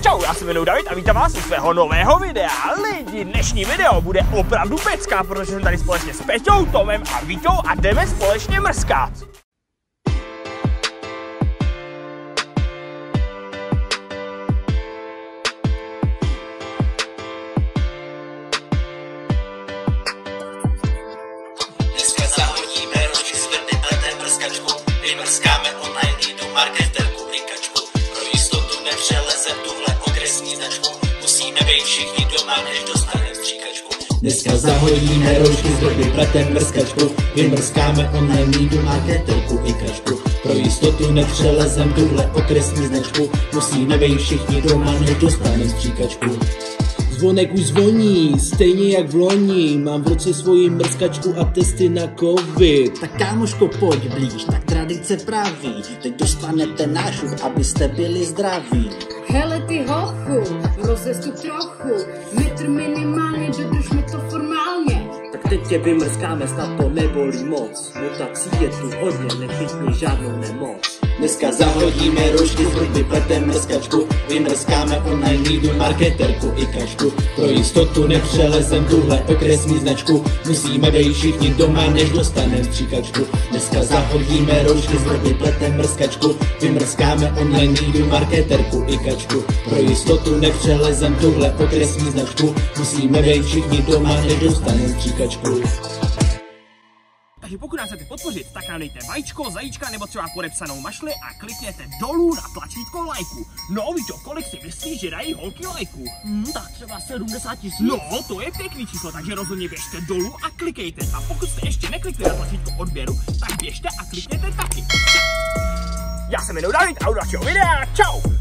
Čau, já se jmenuji David a vítám vás u svého nového videa. Lidi, dnešní video bude opravdu pecká, protože jsem tady společně s Peťou, Tomem a Vítou a jdeme společně mrskat. Dneska zahodíme rožky s vrtipletem mrskačku, vymrskáme online i do marketerku klikačku. Pro jistotu nepřelezem tuhle okresní značku, musíme být všichni doma, než dostaneme stříkačku. Dneska zahodíme rožky s vrtipletem mrskačku, vymrskáme online i do marketerku klikačku. Pro jistotu nepřelezem tuhle okresní značku, musíme být všichni doma, než dostaneme stříkačku. Zvonek už zvoní, stejně jak v loni. Mám v ruce svoji mrskačku a testy na covid. Tak kámoško, pojď blíž, tak tradice praví. Teď dostanete nášup, abyste byli zdraví. Hele ty hochu, rozestup trochu, metr minimálně, dodržme to formálně. Tak teď tě vymrskáme, snad to nebolí moc. Mutací je tu hodně, nechytni žádnou nemoc. Dneska zahodíme rožky s vrtipletem mrskačku, vymrskáme online do marketerku i kačku. Pro jistotu nepřelezem tuhle okresní značku, musíme být všichni doma, než dostaneme stříkačku. Dneska zahodíme rožky s vrtipletem mrskačku, vymrskáme online do marketerku i kačku. Pro jistotu nepřelezem tuhle okresní značku, musíme být všichni doma, než dostaneme stříkačku. Takže pokud nás chcete podpořit, tak nám dejte vajíčko, zajíčka nebo třeba podepsanou mašli a klikněte dolů na tlačítko lajku. No Víto, kolik si myslíš, že dají holky lajků? Tak třeba 70 000. No, to je pěkný číslo, takže rozhodně běžte dolů a klikejte. A pokud jste ještě neklikli na tlačítko odběru, tak běžte a klikněte taky. Já se jmenuji David a u dalšího videa, čau!